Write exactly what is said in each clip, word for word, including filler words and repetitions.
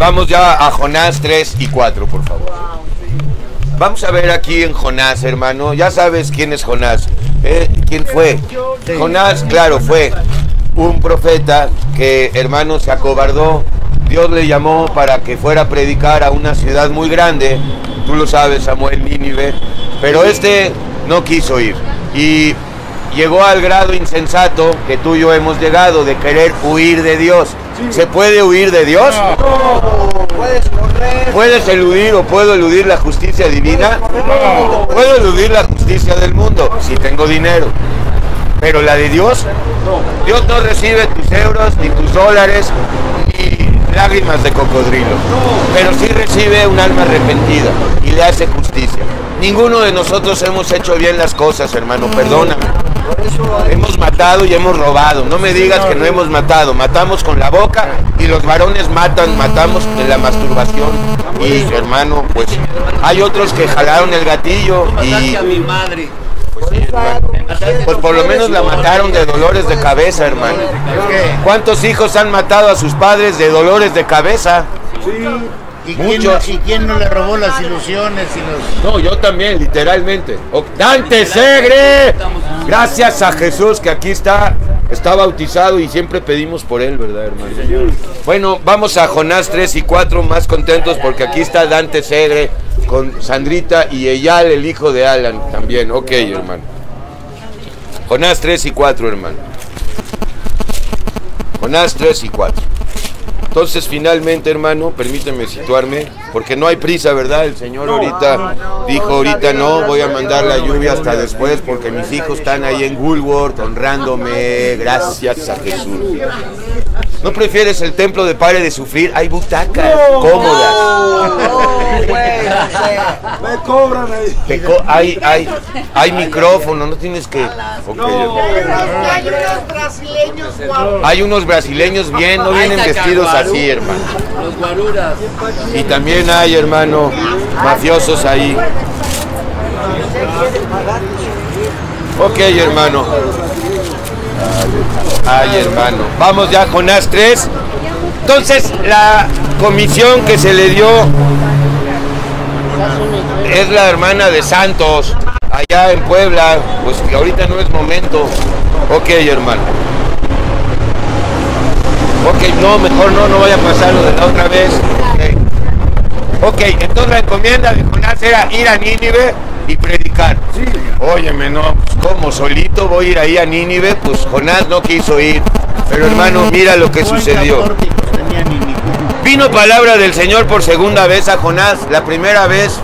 vamos ya a Jonás tres y cuatro, por favor. Vamos a ver aquí en Jonás, hermano. Ya sabes quién es Jonás. ¿Eh? ¿Quién fue? Jonás, claro, fue un profeta que, hermano, se acobardó. Dios le llamó para que fuera a predicar a una ciudad muy grande. Tú lo sabes, Samuel, Nínive. Pero este no quiso ir. Y llegó al grado insensato que tú y yo hemos llegado, de querer huir de Dios. ¿Se puede huir de Dios? No. Puedes correr. ¿Puedes eludir o puedo eludir la justicia divina? No. Puedo eludir la justicia del mundo si tengo dinero. Pero la de Dios, Dios no recibe tus euros, ni tus dólares, ni lágrimas de cocodrilo. Pero sí recibe un alma arrepentida y le hace justicia. Ninguno de nosotros hemos hecho bien las cosas, hermano, perdóname. Hemos matado y hemos robado. No me digas que no hemos matado. Matamos con la boca y los varones matan, matamos de la masturbación. Y, hermano, pues hay otros que jalaron el gatillo y... Pues, sí, hermano. Pues por lo menos la mataron de dolores de cabeza, hermano. ¿Cuántos hijos han matado a sus padres de dolores de cabeza? ¿Y quién, no, ¿Y quién no le robó las ilusiones? Y los... No, yo también, literalmente. ¡Dante Segre! Gracias a Jesús que aquí está, está bautizado y siempre pedimos por él, ¿verdad, hermano? Bueno, vamos a Jonás tres y cuatro, más contentos porque aquí está Dante Segre con Sandrita y Eyal, el hijo de Alan, también. Ok, hermano. Jonás tres y cuatro, hermano. Jonás tres y cuatro. Entonces, finalmente, hermano, permíteme situarme, porque no hay prisa, ¿verdad? El Señor ahorita dijo, ahorita no, voy a mandar la lluvia hasta después, porque mis hijos están ahí en Woolworth honrándome, gracias a Jesús. ¿No prefieres el templo de Pare de Sufrir? Hay butacas cómodas. Me cobran ahí. Te co hay, hay, hay micrófono, no tienes que... Okay, hay unos brasileños guapos. Hay unos brasileños bien, no vienen vestidos así, hermano. Los guaruras. Y también hay, hermano, mafiosos ahí. Ok, hermano. Ay, hermano. Vamos ya, Jonás tres. Entonces, la comisión que se le dio es la hermana de Santos, allá en Puebla. Pues que ahorita no es momento. Ok, hermano. Ok, no, mejor no, no vaya a pasar lo de la otra vez. Ok, okay, entonces la encomienda de Jonás era ir a Nínive y predicar. Sí. Óyeme, no, pues ¿cómo? ¿Solito voy a ir ahí a Nínive? Pues Jonás no quiso ir. Pero hermano, mira lo que sucedió. Vino palabra del Señor por segunda vez a Jonás. La primera vez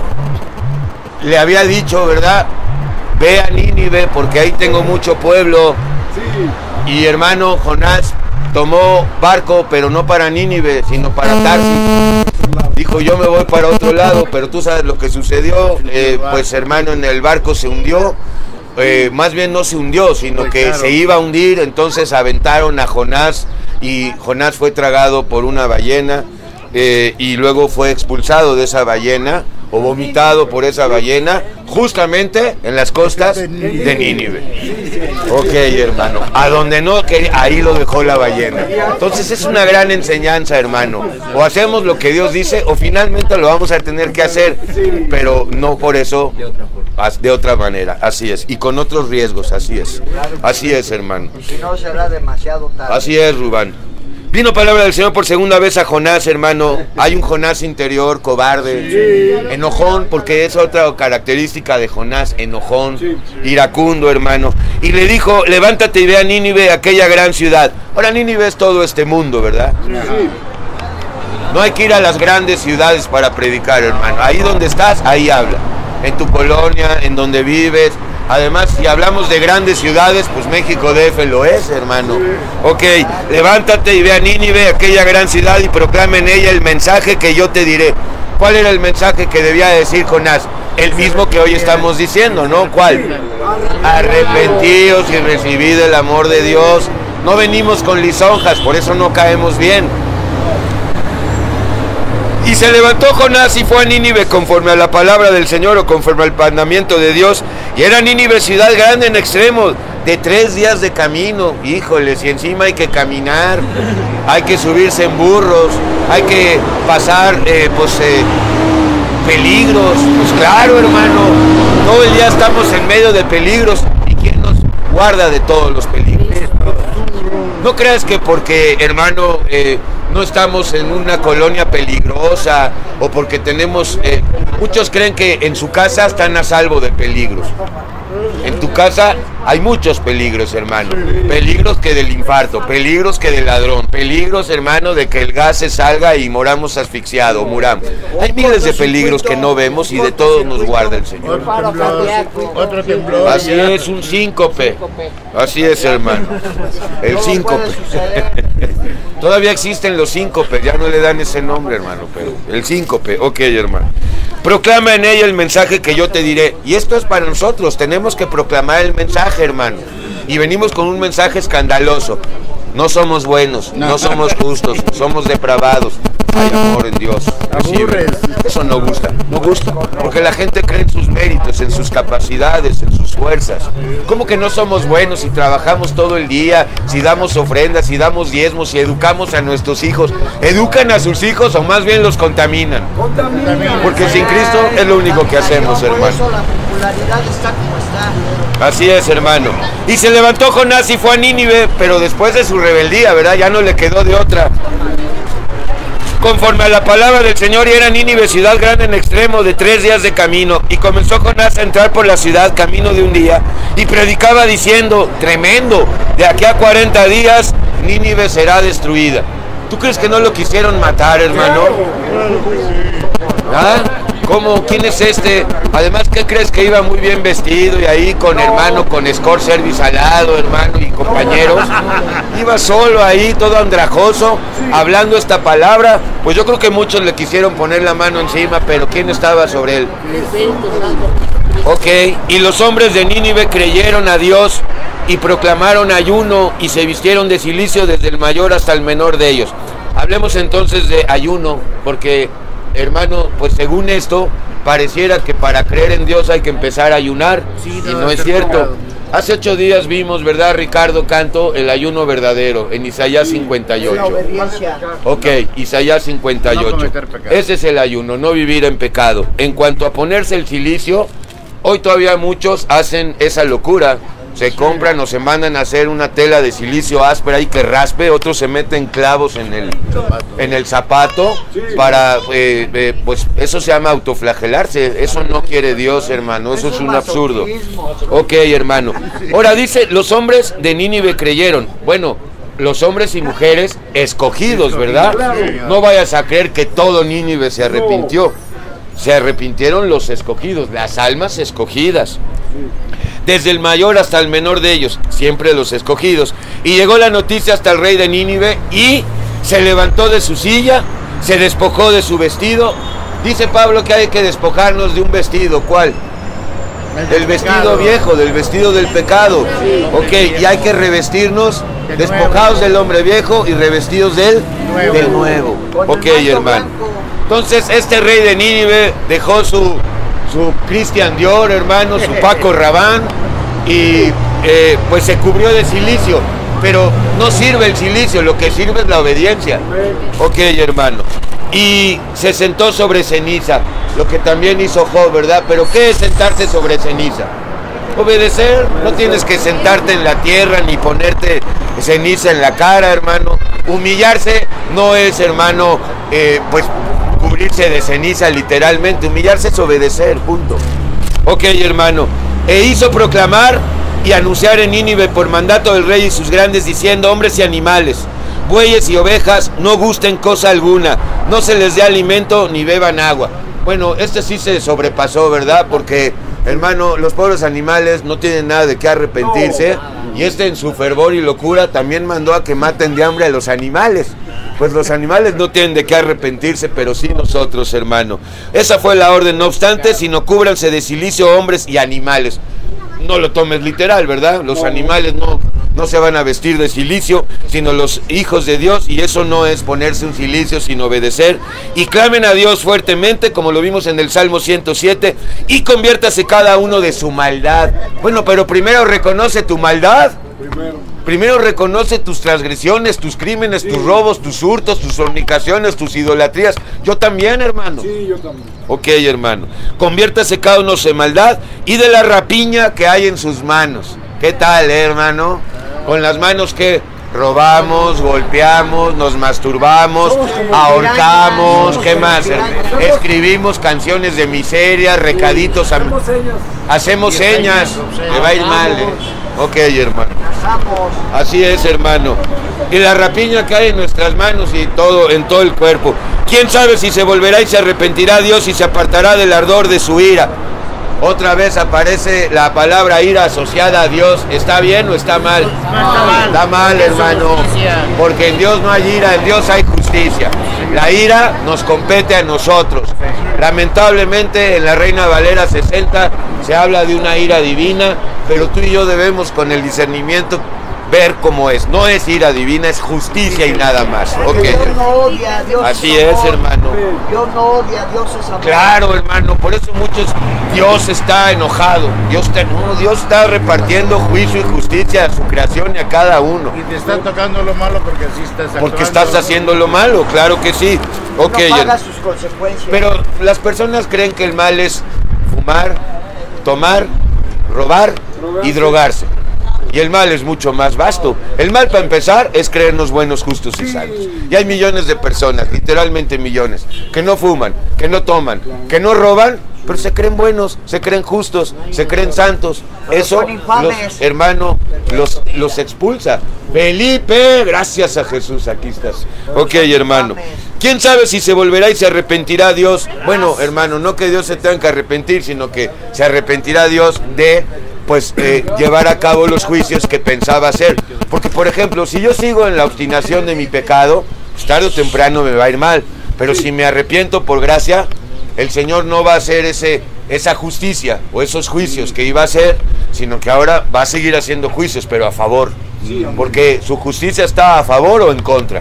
le había dicho, ¿verdad? Ve a Nínive porque ahí tengo mucho pueblo. Sí. Y hermano, Jonás tomó barco, pero no para Nínive, sino para Tarsis. Dijo, yo me voy para otro lado, pero tú sabes lo que sucedió. Eh, pues hermano, en el barco se hundió. Eh, más bien no se hundió, sino que se iba a hundir. Entonces aventaron a Jonás y Jonás fue tragado por una ballena. Eh, y luego fue expulsado de esa ballena o vomitado por esa ballena justamente en las costas de Nínive. Ok, hermano, a donde no quería, ahí lo dejó la ballena. Entonces es una gran enseñanza, hermano. O hacemos lo que Dios dice o finalmente lo vamos a tener que hacer, pero no por eso, de otra manera. Así es, y con otros riesgos, así es. Así es, hermano. Si no será demasiado tarde. Así es, Rubán. Vino palabra del Señor por segunda vez a Jonás, hermano. Hay un Jonás interior, cobarde, sí. Enojón, porque es otra característica de Jonás, enojón, sí. Iracundo, hermano. Y le dijo, levántate y ve a Nínive, aquella gran ciudad. Ahora Nínive es todo este mundo, ¿verdad? Sí. No hay que ir a las grandes ciudades para predicar, hermano. Ahí donde estás, ahí habla. En tu colonia, en donde vives. Además, si hablamos de grandes ciudades, pues México D F lo es, hermano. Ok, levántate y ve a Nínive, aquella gran ciudad, y proclama en ella el mensaje que yo te diré. ¿Cuál era el mensaje que debía decir Jonás? El mismo que hoy estamos diciendo, ¿no? ¿Cuál? Arrepentíos y recibid el amor de Dios. No venimos con lisonjas, por eso no caemos bien. Y se levantó Jonás y fue a Nínive conforme a la palabra del Señor o conforme al mandamiento de Dios, Y era Nínive ciudad grande en extremo, de tres días de camino. Híjoles, y encima hay que caminar, hay que subirse en burros, hay que pasar, eh, pues, eh, peligros. Pues claro, hermano, todo el día estamos en medio de peligros. ¿Y quién nos guarda de todos los peligros? No creas que porque, hermano, eh, no estamos en una colonia peligrosa o porque tenemos... Eh, muchos creen que en su casa están a salvo de peligros. En tu casa hay muchos peligros, hermano. Peligros que del infarto, peligros que del ladrón, peligros, hermano, de que el gas se salga y moramos asfixiados, muramos. Hay miles de peligros que no vemos y de todos nos guarda el Señor. Otro temblor. Así es, un síncope. Así es, hermano. El síncope. Todavía existen los síncopes, ya no le dan ese nombre, hermano, pero el síncope. Ok, hermano. Proclama en ella el mensaje que yo te diré. Y esto es para nosotros, tenemos que proclamar el mensaje, hermano. Y venimos con un mensaje escandaloso. No somos buenos, no, no somos justos, somos depravados. Hay amor en Dios. Recibe. Eso no gusta, no gusta. Porque la gente cree en sus méritos, en sus capacidades, en sus fuerzas. ¿Cómo que no somos buenos si trabajamos todo el día, si damos ofrendas, si damos diezmos, si educamos a nuestros hijos? ¿Educan a sus hijos o más bien los contaminan? Porque sin Cristo es lo único que hacemos, hermano. Así es, hermano. Y se levantó Jonás y fue a Nínive, pero después de su rebeldía, ¿verdad? Ya no le quedó de otra. Conforme a la palabra del Señor, y era Nínive ciudad grande en extremo, de tres días de camino. Y comenzó Jonás a entrar por la ciudad, camino de un día, y predicaba diciendo, tremendo, de aquí a cuarenta días, Nínive será destruida. ¿Tú crees que no lo quisieron matar, hermano? ¿Ah? ¿Cómo? ¿Quién es este? Además, ¿qué crees que iba muy bien vestido y ahí con hermano, con escort service al lado, hermano, y compañeros? Iba solo ahí, todo andrajoso, hablando esta palabra. Pues yo creo que muchos le quisieron poner la mano encima, pero ¿quién estaba sobre él? Ok, y los hombres de Nínive creyeron a Dios y proclamaron ayuno y se vistieron de cilicio desde el mayor hasta el menor de ellos. Hablemos entonces de ayuno, porque... hermano, pues según esto, pareciera que para creer en Dios hay que empezar a ayunar, sí, no, y no es cierto. Hace ocho días vimos, ¿verdad, Ricardo Canto? El ayuno verdadero, en Isaías cincuenta y ocho. Ok, Isaías cincuenta y ocho. Ese es el ayuno, no vivir en pecado. En cuanto a ponerse el cilicio, hoy todavía muchos hacen esa locura. Se compran o se mandan a hacer una tela de silicio áspera y que raspe, otros se meten clavos en el, en el zapato para, eh, eh, pues eso se llama autoflagelarse. Eso no quiere Dios, hermano, eso es un absurdo. Ok, hermano. Ahora dice, los hombres de Nínive creyeron. Bueno, los hombres y mujeres escogidos, ¿verdad? No vayas a creer que todo Nínive se arrepintió. Se arrepintieron los escogidos, las almas escogidas. Desde el mayor hasta el menor de ellos, siempre los escogidos. Y llegó la noticia hasta el rey de Nínive y se levantó de su silla, se despojó de su vestido. Dice Pablo que hay que despojarnos de un vestido. ¿Cuál? Del vestido viejo, del vestido del pecado. Ok, y hay que revestirnos, despojados del hombre viejo y revestidos del, del nuevo. Ok, hermano. Entonces este rey de Nínive dejó su... su Christian Dior, hermano, su Paco Rabanne, y eh, pues se cubrió de silicio, pero no sirve el silicio, lo que sirve es la obediencia. Ok, hermano. Y se sentó sobre ceniza, lo que también hizo Job, ¿verdad? Pero ¿qué es sentarse sobre ceniza? Obedecer. No tienes que sentarte en la tierra ni ponerte ceniza en la cara, hermano. Humillarse no es, hermano, eh, pues cubrirse de ceniza literalmente. Humillarse es obedecer, punto. Ok, hermano. E hizo proclamar y anunciar en Nínive por mandato del rey y sus grandes, diciendo, hombres y animales, bueyes y ovejas, no gusten cosa alguna, no se les dé alimento ni beban agua. Bueno, este sí se sobrepasó, ¿verdad? Porque, hermano, los pobres animales no tienen nada de qué arrepentirse. Y este, en su fervor y locura, también mandó a que maten de hambre a los animales. Pues los animales no tienen de qué arrepentirse, pero sí nosotros, hermano. Esa fue la orden. No obstante, sino cúbranse de cilicio hombres y animales. No lo tomes literal, ¿verdad? Los animales no, no se van a vestir de cilicio, sino los hijos de Dios, y eso no es ponerse un cilicio, sino obedecer, y clamen a Dios fuertemente, como lo vimos en el Salmo ciento siete, y conviértase cada uno de su maldad. Bueno, pero primero reconoce tu maldad. Primero. Primero reconoce tus transgresiones, tus crímenes, sí. tus robos, tus hurtos, tus fornicaciones, tus idolatrías. Yo también, hermano. Sí, yo también. Ok, hermano. Conviértase cada uno en maldad y de la rapiña que hay en sus manos. ¿Qué tal, eh, hermano? Con las manos que robamos, golpeamos, nos masturbamos, ahorcamos, ¿qué más? Escribimos canciones de miseria, recaditos. A... Hacemos señas. Me va a ir mal, eh. Ok, hermano. Así es, hermano. Y la rapiña cae en nuestras manos y todo, en todo el cuerpo. ¿Quién sabe si se volverá y se arrepentirá Dios y se apartará del ardor de su ira? Otra vez aparece la palabra ira asociada a Dios. ¿Está bien o está mal? No, está mal. Está mal, hermano. Porque en Dios no hay ira, en Dios hay justicia. La ira nos compete a nosotros. Lamentablemente en la Reina Valera sesenta se habla de una ira divina, pero tú y yo debemos con el discernimiento ver cómo es. No es ira divina, es justicia y nada más. Okay. Dios no odia, Dios Así es, es, hermano. Dios no odia, Dios es amor. Claro, hermano, por eso muchos, Dios está enojado. Dios está, no, Dios está repartiendo juicio y justicia a su creación y a cada uno. Y te está tocando lo malo porque así estás actuando. Porque estás haciendo lo malo, claro que sí. Okay, no paga sus consecuencias. Pero las personas creen que el mal es fumar, tomar, robar y drogarse. Y el mal es mucho más vasto. El mal, para empezar, es creernos buenos, justos y salvos. Y hay millones de personas, literalmente millones, que no fuman, que no toman, que no roban, pero se creen buenos, se creen justos, se creen santos. Eso, los, hermano, los, los expulsa. Felipe, gracias a Jesús, aquí estás. Ok, hermano. ¿Quién sabe si se volverá y se arrepentirá Dios? Bueno, hermano, no que Dios se tenga que arrepentir, sino que se arrepentirá Dios de... pues eh, llevar a cabo los juicios que pensaba hacer. Porque, por ejemplo, si yo sigo en la obstinación de mi pecado, pues tarde o temprano me va a ir mal. Pero si me arrepiento por gracia, el Señor no va a hacer ese, esa justicia o esos juicios que iba a hacer, sino que ahora va a seguir haciendo juicios, pero a favor. Porque su justicia está a favor o en contra.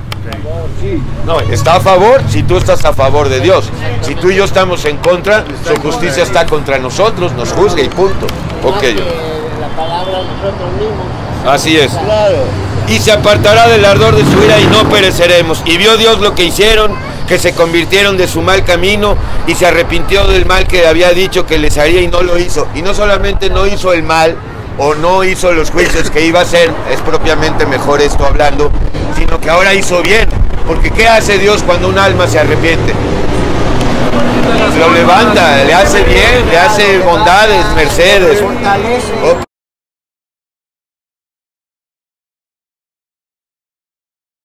No, está a favor si tú estás a favor de Dios. Si tú y yo estamos en contra, su justicia está contra nosotros, nos juzga y punto. Ok. La palabra nosotros mismos. Así es. Claro. Y se apartará del ardor de su ira y no pereceremos. Y vio Dios lo que hicieron, que se convirtieron de su mal camino y se arrepintió del mal que había dicho que les haría y no lo hizo. Y no solamente no hizo el mal, o no hizo los juicios que iba a hacer, es propiamente mejor esto hablando, sino que ahora hizo bien. Porque ¿qué hace Dios cuando un alma se arrepiente? Lo levanta, le hace bien, le hace bondades, mercedes. Ok,